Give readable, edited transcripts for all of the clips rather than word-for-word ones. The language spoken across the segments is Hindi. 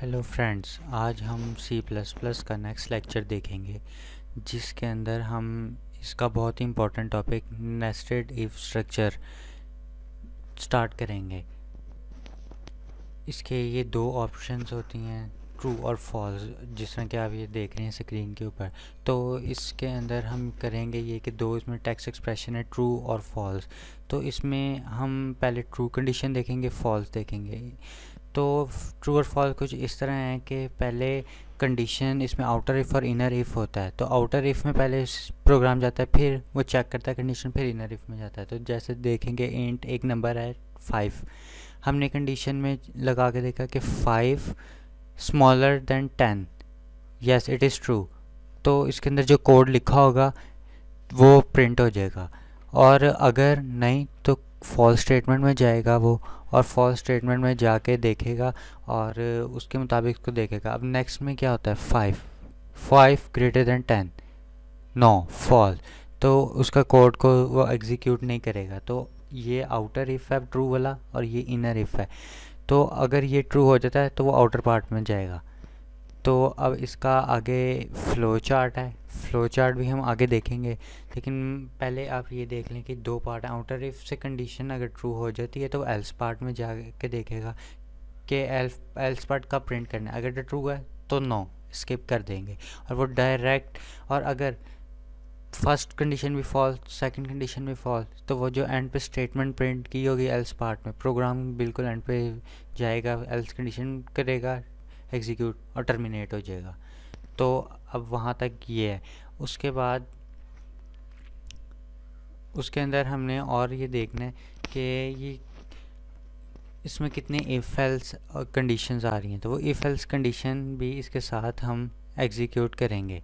हेलो फ्रेंड्स, आज हम सी प्लस प्लस का नेक्स्ट लेक्चर देखेंगे जिसके अंदर हम इसका बहुत ही important topic nested if structure start करेंगे। इसके ये दो ऑप्शंस होती हैं, ट्रू और फॉल्स, जिस तरह कि आप ये देख रहे हैं स्क्रीन के ऊपर। तो इसके अंदर हम करेंगे ये कि दो इसमें टेक्स्ट एक्सप्रेशन है, ट्रू और फॉल्स। तो इसमें हम पहले ट्रू कंडीशन देखेंगे, फॉल्स देखेंगे। तो ट्रू और फॉल्स कुछ इस तरह है कि पहले कंडीशन इसमें आउटर इफ़ और इनर इफ़ होता है। तो आउटर इफ़ में पहले प्रोग्राम जाता है, फिर वो चेक करता है कंडीशन, फिर इनर इफ़ में जाता है। तो जैसे देखेंगे इंट एक नंबर है 5, हमने कंडीशन में लगा के देखा कि 5 smaller than 10, yes it is true. तो इसके अंदर जो कोड लिखा होगा वो प्रिंट हो जाएगा, और अगर नहीं तो फॉल्स स्टेटमेंट में जाएगा वो, और फॉल्स स्टेटमेंट में जाके देखेगा और उसके मुताबिक उसको देखेगा। अब नेक्स्ट में क्या होता है, 5 ग्रेटर देन 10, नो फॉल्स। तो उसका कोड को वो एग्जीक्यूट नहीं करेगा। तो ये आउटर इफ़ है ट्रू वाला, और ये इनर इफ़ है। तो अगर ये ट्रू हो जाता है तो वो आउटर पार्ट में जाएगा। तो अब इसका आगे फ़्लो चार्ट है, फ़्लो चार्ट भी हम आगे देखेंगे, लेकिन पहले आप ये देख लें कि दो पार्ट हैं। आउटर इफ़ से कंडीशन अगर ट्रू हो जाती है तो एल्स पार्ट में जाके देखेगा कि एल्स पार्ट का प्रिंट करना है। अगर ट्रू है तो नो स्किप कर देंगे और वो डायरेक्ट। और अगर फर्स्ट कंडीशन भी फॉल्स, सेकंड कंडीशन भी फॉल्स, तो वो जो एंड पे स्टेटमेंट प्रिंट की होगी एल्स पार्ट में, प्रोग्राम बिल्कुल एंड पे जाएगा, एल्स कंडीशन करेगा, एग्जीक्यूट और टर्मिनेट हो जाएगा। तो अब वहाँ तक ये है। उसके बाद उसके अंदर हमने और ये देखना है कि ये इसमें कितने इफ़ एल्स कंडीशंस आ रही हैं। तो वो इफ़ एल्स कंडीशन भी इसके साथ हम एग्जीक्यूट करेंगे।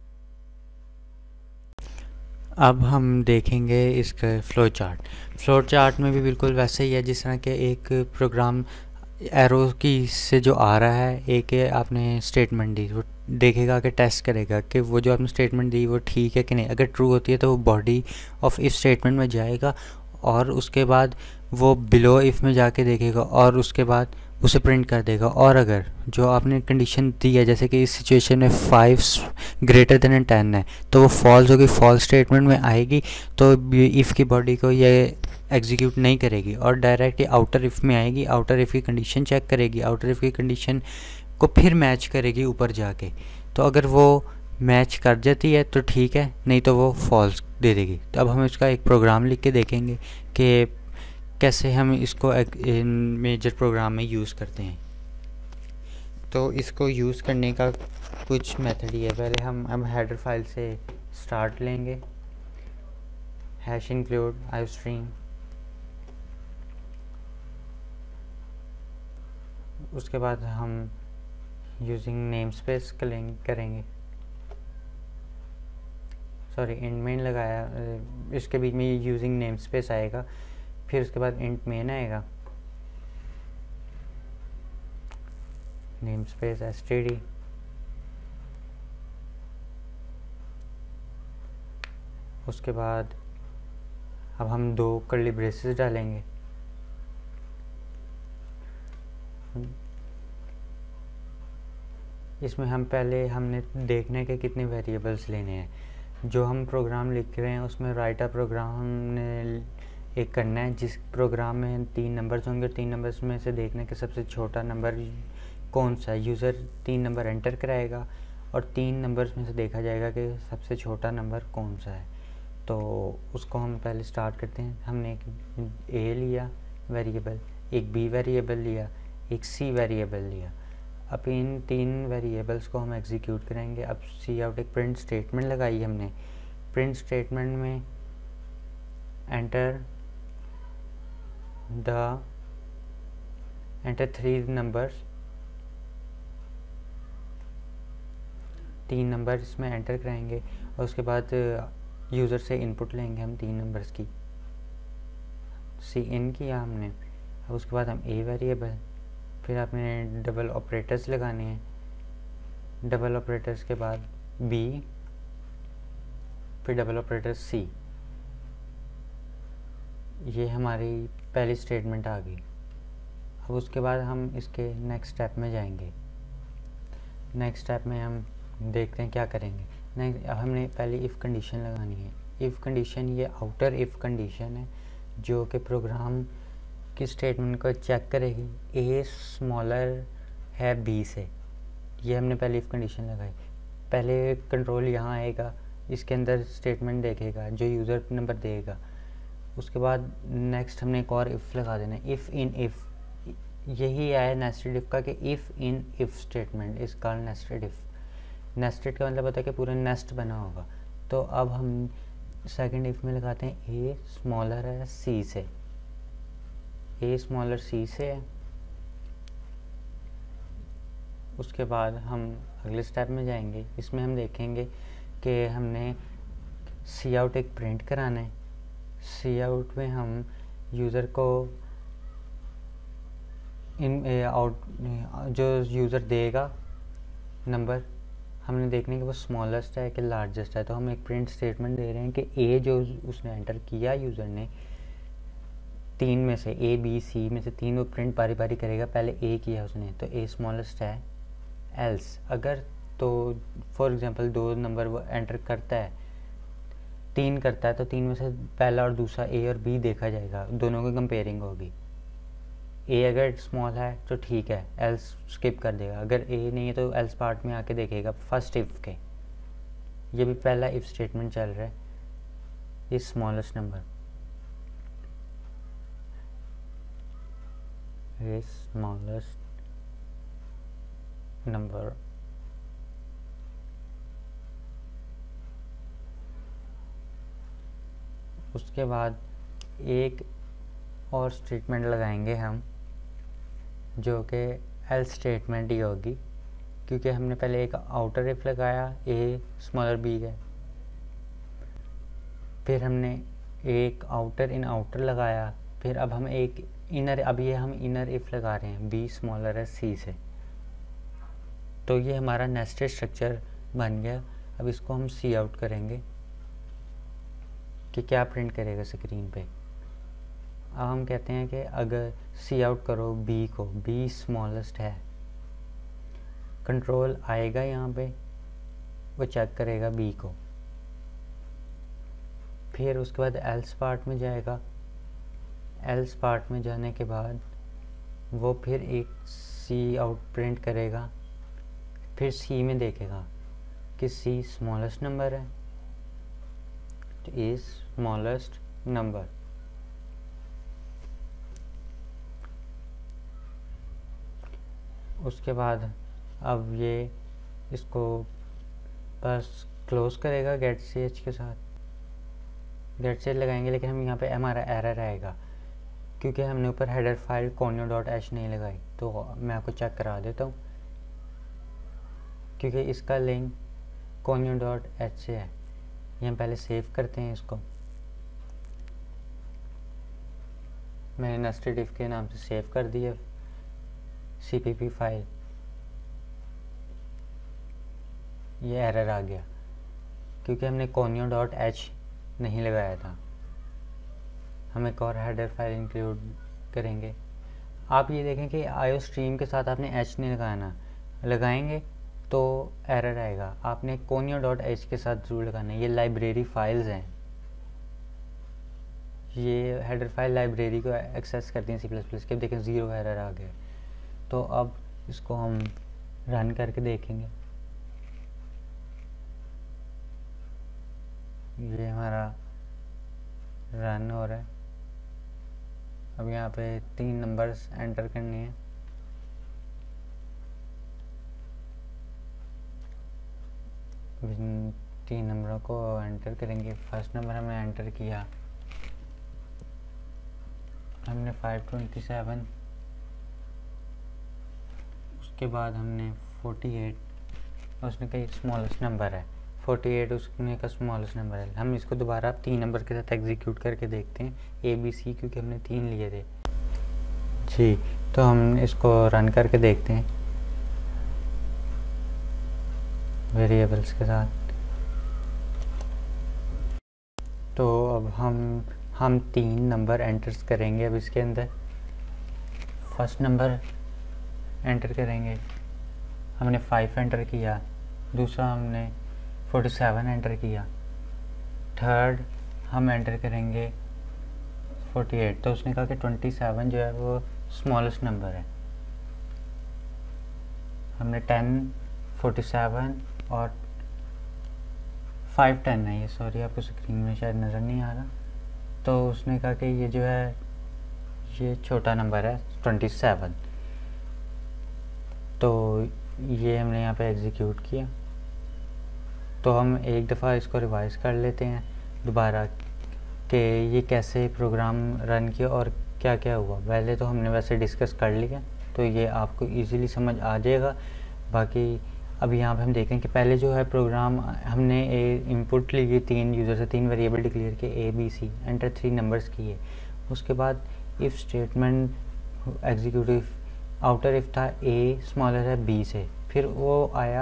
अब हम देखेंगे इसका फ़्लो चार्ट। फ़्लो चार्ट में भी बिल्कुल वैसे ही है जिस तरह के एक प्रोग्राम एरो की से जो आ रहा है, एक आपने स्टेटमेंट दी, वो देखेगा कि टेस्ट करेगा कि वो जो आपने स्टेटमेंट दी वो ठीक है कि नहीं। अगर ट्रू होती है तो वो बॉडी ऑफ इफ़ स्टेटमेंट में जाएगा, और उसके बाद वो बिलो इफ़ में जाके देखेगा और उसके बाद उसे प्रिंट कर देगा। और अगर जो आपने कंडीशन दी है, जैसे कि इस सिचुएशन में 5 ग्रेटर देन 10 है, तो वो फॉल्स होगी, फॉल्स स्टेटमेंट में आएगी। तो इफ़ की बॉडी को ये एग्जीक्यूट नहीं करेगी और डायरेक्ट आउटर इफ़ में आएगी, आउटर इफ़ की कंडीशन चेक करेगी, आउटर इफ़ की कंडीशन को फिर मैच करेगी ऊपर जाके। तो अगर वो मैच कर जाती है तो ठीक है, नहीं तो वो फॉल्स दे देगी। तो अब हम इसका एक प्रोग्राम लिख के देखेंगे कि कैसे हम इसको मेजर प्रोग्राम में यूज़ करते हैं। तो इसको यूज़ करने का कुछ मेथड ही है। पहले हम अब हेडर फाइल से स्टार्ट लेंगे, हैश इंक्लूड आईओस्ट्रीम। उसके बाद हम यूजिंग नेम स्पेस करेंगे, सॉरी इंट मेन लगाया, इसके बीच में यूजिंग नेम स्पेस आएगा। फिर उसके बाद इंट मेन आएगा, नेम स्पेस std। उसके बाद अब हम दो कर्ली ब्रेसेस डालेंगे। इसमें हम पहले हमने देखने के कितने वेरिएबल्स लेने हैं। जो हम प्रोग्राम लिख रहे हैं उसमें राइट अ प्रोग्राम हमने एक करना है, जिस प्रोग्राम में 3 नंबर्स होंगे। 3 नंबर्स में से देखने के सबसे छोटा नंबर कौन सा है। यूज़र 3 नंबर एंटर कराएगा और 3 नंबर्स में से देखा जाएगा कि सबसे छोटा नंबर कौन सा है। तो उसको हम पहले स्टार्ट करते हैं। हमने एक ए लिया वेरिएबल, एक बी वेरिएबल लिया, एक सी वेरिएबल लिया। अब इन 3 वेरिएबल्स को हम एग्जीक्यूट करेंगे। अब सी आउट एक प्रिंट स्टेटमेंट लगाई हमने। प्रिंट स्टेटमेंट में एंटर 3 नंबर्स, 3 नंबर इसमें एंटर कराएंगे और उसके बाद यूज़र से इनपुट लेंगे हम 3 नंबर्स की। सी इन किया हमने। अब उसके बाद हम ए वेरिएबल, फिर आपने डबल ऑपरेटर्स लगाने हैं। डबल ऑपरेटर्स के बाद बी, फिर डबल ऑपरेटर सी। ये हमारी पहली स्टेटमेंट आ गई। अब उसके बाद हम इसके नेक्स्ट स्टेप में जाएंगे। नेक्स्ट स्टेप में हम देखते हैं क्या करेंगे। नेक्स्ट हमने पहले इफ़ कंडीशन लगानी है। इफ़ कंडीशन ये आउटर इफ़ कंडीशन है जो कि प्रोग्राम की स्टेटमेंट को चेक करेगी ए स्मॉलर है बी से। ये हमने पहले इफ़ कंडीशन लगाई। पहले कंट्रोल यहाँ आएगा, इसके अंदर स्टेटमेंट देखेगा जो यूज़र नंबर देगा। उसके बाद नेक्स्ट हमने एक और इफ़ लगा देना है, इफ़ इन इफ़। यही आया नेस्टेड इफ़ का कि if in if statement is called nested if. Nested का मतलब होता है कि पूरा नेस्ट बना होगा। तो अब हम सेकंड इफ़ में लगाते हैं ए स्मॉलर है सी से। ए स्मॉलर सी से है। उसके बाद हम अगले स्टेप में जाएंगे। इसमें हम देखेंगे कि हमने सी आउट एक प्रिंट कराना है। सी आउट में हम यूज़र को जो यूज़र देगा नंबर, हमने देखने कि वो स्मॉलेस्ट है कि लार्जेस्ट है। तो हम एक प्रिंट स्टेटमेंट दे रहे हैं कि ए जो उसने एंटर किया यूज़र ने, 3 में से ए बी सी में से 3 वो प्रिंट बारी बारी करेगा। पहले ए किया उसने तो ए स्मॉलेस्ट है। एल्स अगर तो फॉर एग्जांपल 2 नंबर वो एंटर करता है, 3 करता है तो 3 में से पहला और दूसरा ए और बी देखा जाएगा, दोनों की कंपेयरिंग होगी। ए अगर स्मॉल है तो ठीक है, एल्स स्किप कर देगा। अगर ए नहीं है तो एल्स पार्ट में आके देखेगा फर्स्ट इफ़ के। ये भी पहला इफ़ स्टेटमेंट चल रहा है, ये स्मॉलेस्ट नंबर, ये स्मॉलेस्ट नंबर। उसके बाद एक और स्टेटमेंट लगाएंगे हम जो कि एल्स स्टेटमेंट ही होगी, क्योंकि हमने पहले एक आउटर इफ लगाया ए स्मॉलर बी है, फिर हमने एक आउटर इन आउटर लगाया, फिर अब हम एक इनर, अब ये हम इनर इफ लगा रहे हैं बी स्मॉलर है सी से। तो ये हमारा नेस्टेड स्ट्रक्चर बन गया। अब इसको हम सी आउट करेंगे कि क्या प्रिंट करेगा स्क्रीन पे। अब हम कहते हैं कि अगर सी आउट करो बी को, बी स्मॉलेस्ट है, कंट्रोल आएगा यहाँ पे, वो चेक करेगा बी को। फिर उसके बाद एल्स पार्ट में जाएगा। एल्स पार्ट में जाने के बाद वो फिर एक सी आउट प्रिंट करेगा। फिर सी में देखेगा कि सी स्मॉलेस्ट नंबर है, तो इज स्मॉलेस्ट नंबर। उसके बाद अब ये इसको बस क्लोज करेगा गेट सी एच के साथ। गेट सी एच लगाएंगे, लेकिन हम यहाँ पे हमारा एरर आएगा क्योंकि हमने ऊपर हेडर फाइल conio.h नहीं लगाई। तो मैं आपको चेक करा देता हूँ, क्योंकि इसका लिंक conio.h से है। ये हम पहले सेव करते हैं इसको। मैंने नेस्टेड इफ के नाम से सेव कर दिया CPP फाइल। ये एरर आ गया क्योंकि हमने conio.h नहीं लगाया था। हम एक और हेडर फाइल इंक्लूड करेंगे। आप ये देखें कि आयो स्ट्रीम के साथ आपने h नहीं लगाना, लगाएंगे तो एरर आएगा। आपने conio.h के साथ जरूर लगाना है। ये लाइब्रेरी फाइल्स हैं, ये हेडर फाइल लाइब्रेरी को एक्सेस करती हैं C++ के। देखें 0 एरर आ गया। तो अब इसको हम रन करके देखेंगे। ये हमारा रन हो रहा है। अब यहाँ पे 3 नंबर्स एंटर करने हैं। इन 3 नंबरों को एंटर करेंगे। फर्स्ट नंबर हमने एंटर किया, हमने 527। उसके बाद हमने 48, उसने कहा स्मॉलेस्ट नंबर है 48, उसने का स्मॉलेस्ट नंबर है। हम इसको दोबारा 3 नंबर के साथ एग्जीक्यूट करके देखते हैं ABC, क्योंकि हमने 3 लिए थे जी। तो हम इसको रन करके देखते हैं वेरिएबल्स के साथ। तो अब हम 3 नंबर एंटर्स करेंगे। अब इसके अंदर फर्स्ट नंबर एंटर करेंगे। हमने 5 एंटर किया, दूसरा हमने 47 एंटर किया, थर्ड हम एंटर करेंगे 48। तो उसने कहा कि 27 जो है वो स्मॉलेस्ट नंबर है। हमने 10, 47 और 5, 10 है ये, सॉरी आपको स्क्रीन में शायद नज़र नहीं आ रहा। तो उसने कहा कि ये जो है ये छोटा नंबर है 27। तो ये हमने यहाँ पे एग्जीक्यूट किया। तो हम एक दफ़ा इसको रिवाइज कर लेते हैं दोबारा कि ये कैसे प्रोग्राम रन किया और क्या क्या हुआ। पहले तो हमने वैसे डिस्कस कर लिया, तो ये आपको इजीली समझ आ जाएगा। बाकी अब यहाँ पे हम देखें कि पहले जो है प्रोग्राम हमने इनपुट ली, 3 यूज़र से 3 वेरिएबल डिक्लेयर किए ABC, एंटर 3 नंबर्स किए। उसके बाद if statement executive outer if था A स्मॉलर है B से, फिर वो आया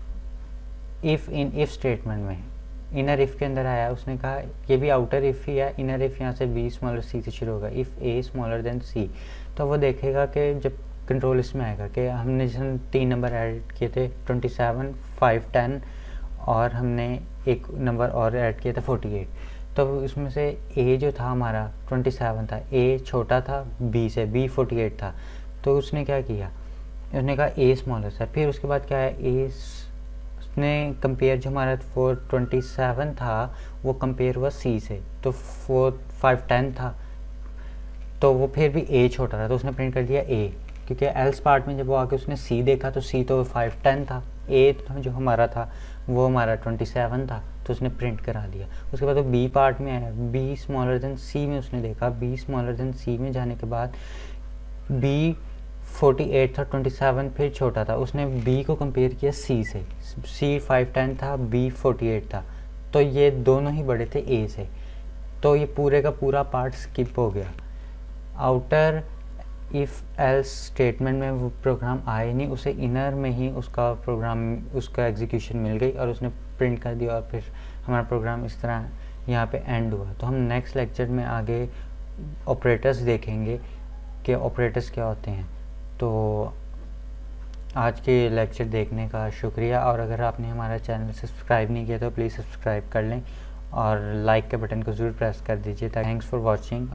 इफ़ इन इफ़ स्टेटमेंट में, इनर इफ़ के अंदर आया। उसने कहा ये भी आउटर इफ़ ही है, इनर इफ़ यहाँ से B स्मॉलर C से शुरू होगा, if A smaller than C। तो वो देखेगा कि जब कंट्रोल इसमें आएगा कि हमने जैसे 3 नंबर ऐड किए थे 27, 5, 10 और हमने एक नंबर और ऐड किया था 48। तो इसमें से A जो था हमारा 27 था, A छोटा था B से, B 48 था। तो उसने क्या किया, उसने कहा A स्मॉलर है। फिर उसके बाद क्या है, A ने कंपेयर जो हमारा 427 था वो कंपेयर हुआ C से, तो 4, 5, 10 था, तो वो फिर भी A छोटा था, तो उसने प्रिंट कर दिया A, क्योंकि एल्स पार्ट में जब वो आके उसने C देखा तो C तो 5, 10 था, A जो हमारा था वो हमारा 27 था, तो उसने प्रिंट करा दिया। उसके बाद वो B पार्ट में आया, B स्मॉलर देन C में उसने देखा, B स्मॉलर देन C में जाने के बाद B 48 था, 27 फिर छोटा था, उसने B को कंपेयर किया C से, C 5, 10 था, B 48 था, तो ये दोनों ही बड़े थे A से। तो ये पूरे का पूरा पार्ट स्किप हो गया। आउटर इफ़ एल्स स्टेटमेंट में वो प्रोग्राम आए नहीं, उसे इनर में ही उसका प्रोग्राम, उसका एग्जीक्यूशन मिल गई और उसने प्रिंट कर दिया, और फिर हमारा प्रोग्राम इस तरह यहाँ पे एंड हुआ। तो हम नेक्स्ट लेक्चर में आगे ऑपरेटर्स देखेंगे कि ऑपरेटर्स क्या होते हैं। तो आज के लेक्चर देखने का शुक्रिया, और अगर आपने हमारा चैनल सब्सक्राइब नहीं किया तो प्लीज़ सब्सक्राइब कर लें और लाइक के बटन को ज़रूर प्रेस कर दीजिए। Thanks for watching.